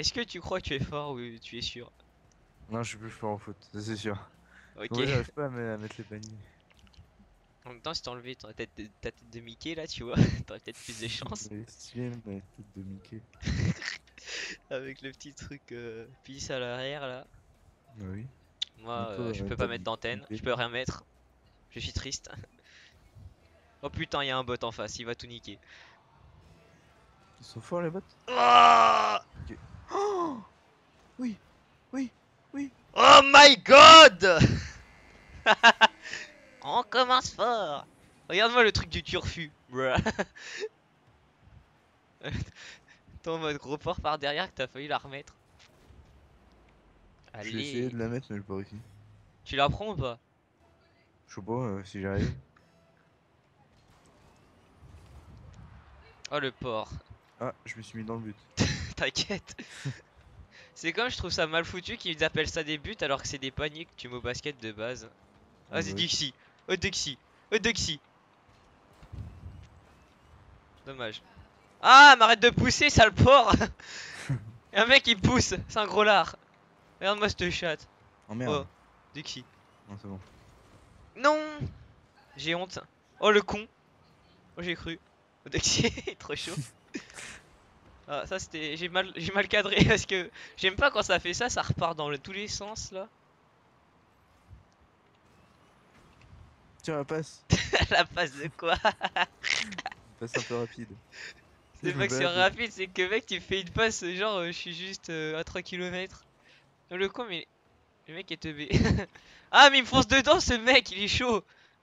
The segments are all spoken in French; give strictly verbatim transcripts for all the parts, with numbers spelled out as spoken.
Est-ce que tu crois que tu es fort ou tu es sûr? Non, je suis plus fort en foot, ça c'est sûr. En Ok. vrai, j'arrive pas à, me- à mettre les paniers. En même temps, si t'enlevais ta tête de, ta tête de Mickey là, tu vois, t'aurais peut-être plus de chance. Elle est stylée, ma tête de Mickey. Avec le petit truc euh, pisse à l'arrière là. Ah oui. Moi, Et euh, toi, je euh, peux pas t'as mettre Bi- d'antenne, je Mickey. peux rien mettre. Je suis triste. Oh putain, il y a un bot en face, il va tout niquer. Ils sont forts les bots? Oh, Ok. Oh oui, oui, oui. oh my god! On commence fort. Regarde-moi le truc du turfu. Bruh. T'es en mode gros port par derrière que t'as failli la remettre. Je vais essayer Allez. de la mettre, mais j'ai pas réussi. Tu la prends ou pas? Je sais pas euh, si j'arrive. Oh le porc. Ah, je me suis mis dans le but. T'inquiète. C'est comme je trouve ça mal foutu qu'ils appellent ça des buts alors que c'est des paniers que tu mets au basket de base. Ah bah Vas-y oui. Dixie. Oh Dixie. Oh Dixie. Dommage. Ah, m'arrête de pousser, sale porc. Y'a un mec qui pousse, c'est un gros lard. Regarde-moi cette chatte. Oh merde. Oh, Dixie. Non, c'est bon. Non. J'ai honte. Oh le con. Oh j'ai cru. Oh Dixie, trop chaud. Ah ça c'était, j'ai mal, j'ai mal cadré parce que j'aime pas quand ça fait ça, ça repart dans le- tous les sens là. Tiens, la passe. La passe de quoi? Passe un peu rapide. Tu sais, C'est je me pas que c'est balade. et- rapide, c'est que mec tu fais une passe genre euh, je suis juste euh, à trois kilomètres. Le con mais le mec est teubé. Ah mais il me fonce dedans ce mec, il est chaud.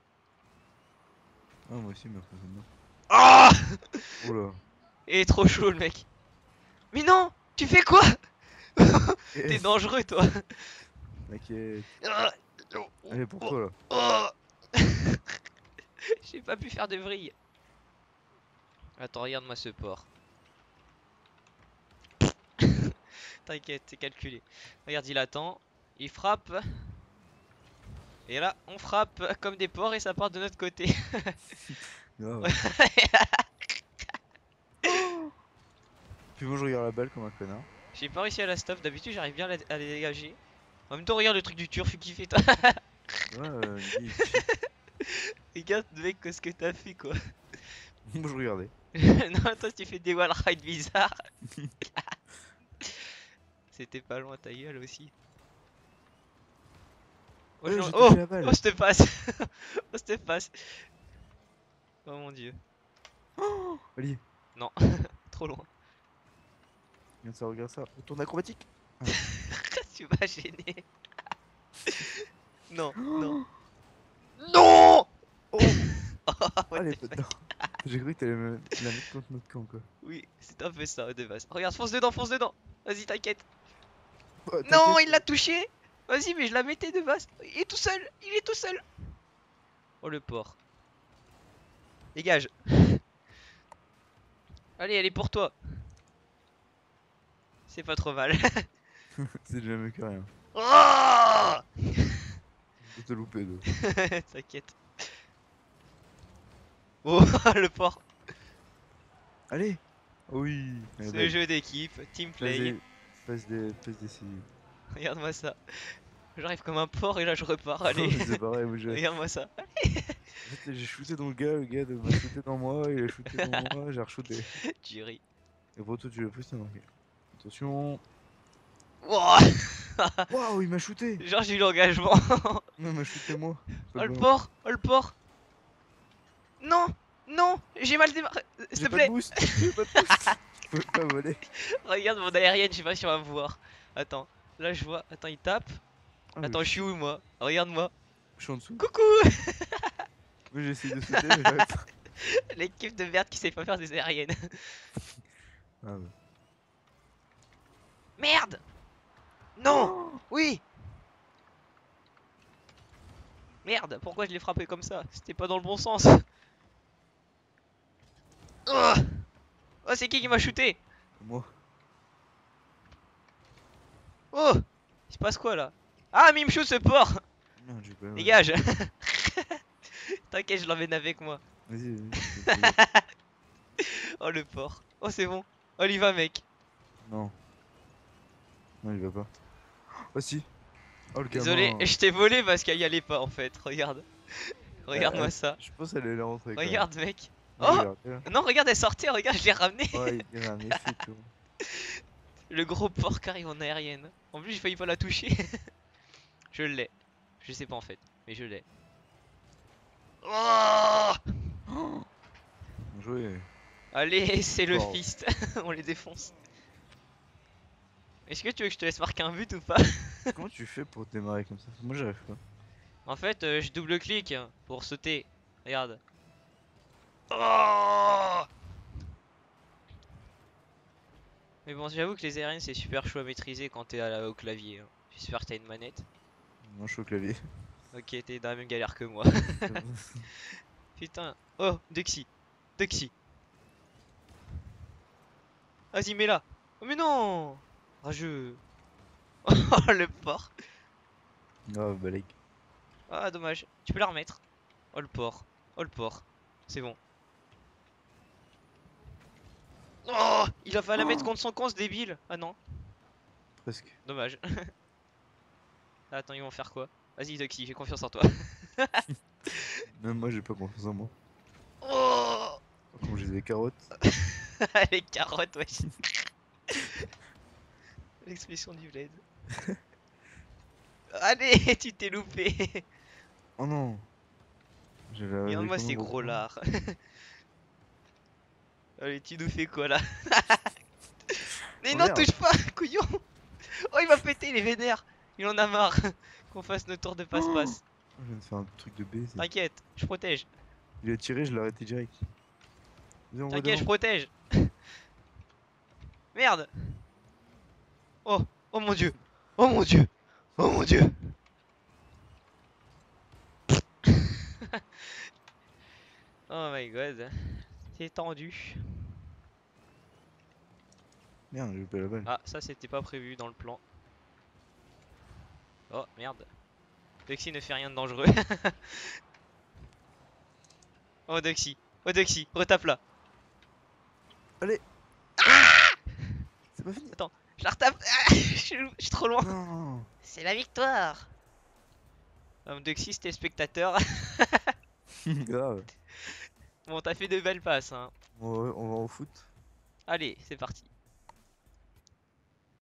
Ah, moi aussi, il m'a foncé dedans. Ah. Oula. Il est trop chaud le mec. Mais non, tu fais quoi? T'es Yes. dangereux toi. T'inquiète. Ah. Allez, pour toi là. Oh. J'ai pas pu faire de vrille. Attends, regarde-moi ce porc. T'inquiète, c'est calculé. Regarde, il attend, il frappe. Et là, on frappe comme des porcs et ça part de notre côté. Grave. Oh Puis moi, je regarde la balle comme un connard. J'ai pas réussi à la stop, d'habitude j'arrive bien à la, à la dégager. En même temps, regarde le truc du turfu qui fait toi. Ouais, euh, lui, il cheat. Regarde, mec, ce que t'as fait quoi. Moi, je regardais. Non, toi, tu fais des wall rides bizarres. C'était pas loin, ta gueule aussi. Oh, Euh, je- j'ai oh, touché la balle. oh, je te passe. Oh, je te passe. Oh mon dieu. Oh Allez, Non, trop loin. regarde ça, regarde ça. Retourne acrobatique. Ah. Tu m'as gêné. Non, non. Non. Oh Oh, what Allez, the pas fuck. dedans. J'ai cru que t'allais me la mettre contre notre camp, quoi. Oui, c'est un peu ça de base. Regarde, fonce dedans, fonce dedans. Vas-y, t'inquiète. Oh, Non, t'inquiète. il l'a touché. Vas-y, mais je la mettais de base. Il est tout seul, il est tout seul. Oh le porc. Dégage. Allez, elle est pour toi. C'est pas trop mal. C'est déjà mieux que rien. Oh. Faut te louper deux. T'inquiète. Oh, le porc. Allez. Oh oui. Eh Ce ben, jeu d'équipe, team passe play. des, passe des, passe décisives. Regarde-moi ça. J'arrive comme un porc et là je repars. Allez. C'est pareil, moi j'ai. Regarde-moi ça. En fait, j'ai shooté dans le gars, le gars m'a shooté dans moi, il a shooté dans moi, j'ai re-shooté. Tu ris. Et pour toi, tu l'as pris, c'est marqué. Attention. Wow. Waouh, il m'a shooté. Genre j'ai eu l'engagement. Non, il m'a shooté moi. Pas Oh le le ballon. porc. Oh le porc. Non. Non. J'ai mal démarré. S'il J'ai te pas de plaît. boost. J'ai pas de boost. Je pouvais pas voler. Regarde mon aérienne. Je sais pas si on va me voir. Attends. Là je vois. Attends, il tape. Ah, mais Attends, je suis où moi? Regarde-moi. je suis en dessous. Coucou. Moi, j'ai essayé de sauter, mais j'arrive pas. L'équipe de merde qui sait pas faire des aériennes. Ah ouais. Merde. Non. Oh Oui. Merde, pourquoi je l'ai frappé comme ça? C'était pas dans le bon sens. Oh, oh c'est qui qui m'a shooté? moi. Oh, il se passe quoi là? Ah, mais il me shoot ce porc. Merde, j'ai pas. Ouais. Dégage. T'inquiète, je l'emmène avec moi. Vas-y, vas-y. Oh le porc. Oh c'est bon. Oh il y va mec. Non. Non, il va pas. Oh si. Oh le Désolé, gamin. je t'ai volé parce qu'elle y allait pas en fait. Regarde. Euh, Regarde-moi elle- ça. Je pense qu'elle allait rentrer quand même. Regarde, mec. Non, Oh! regarde. Là. Non, regarde, elle sortait, regarde, je l'ai ramené. Ouais, il y a un effet, tu vois. Le gros porc arrive en aérienne. En plus, j'ai failli pas la toucher. Je l'ai. Je sais pas en fait, mais je l'ai. Oh! Bien joué. Allez, c'est le Fort. fist. On les défonce. Est-ce que tu veux que je te laisse marquer un but ou pas? Comment tu fais pour démarrer comme ça? Moi j'arrive pas. En fait, euh, je double-clique pour sauter. Regarde. Oh! Mais bon, j'avoue que les aériennes c'est super chaud à maîtriser quand t'es à la- au clavier. hein. J'espère que t'as une manette. Moi je suis au clavier. Ok, t'es dans la même galère que moi. Putain. Oh, Dexy. Dexy. Vas-y, mets-la. Oh, mais non! Rageux. Oh, le porc. Ah, balèque. Ah, dommage. Tu peux la remettre. Oh, le porc. Oh, le porc. C'est bon. Oh! Il a fallu la mettre contre son camp, ce débile. Ah non. Presque. Dommage. Attends, ils vont faire quoi? Vas-y, Doxy, j'ai confiance en toi. Même moi j'ai pas confiance en moi. Oh! Oh, comme j'ai des carottes. Les carottes, wesh. L'expression du bled. Allez, tu t'es loupé. Oh non. J'avais arrivé Regarde-moi comme un ces gros gros con. lards. Allez, tu nous fais quoi là? Mais Oh, non, merde. touche pas, couillon! Oh, il va péter, il est vénère. Il en a marre qu'on fasse notre tour de passe-passe. Je viens de faire un truc de baiser. T'inquiète, je protège. Il a tiré, je l'ai arrêté direct. Vas-y, on va T'inquiète, je devant. protège. Merde. Oh, oh mon dieu. Oh mon dieu. Oh mon dieu. Oh my god. C'est tendu. Merde, j'ai pas la balle. Ah, ça c'était pas prévu dans le plan. Oh merde. Dexy ne fait rien de dangereux. Oh Dexy. Oh Dexy, retape là. Allez. C'est pas fini. Attends, je la retape. Ah, je suis je suis trop loin. Non. C'est la victoire. Um, Dexy c'était spectateur. Grave. Bon, t'as fait de belles passes hein. On va, on va au foot. Allez, c'est parti.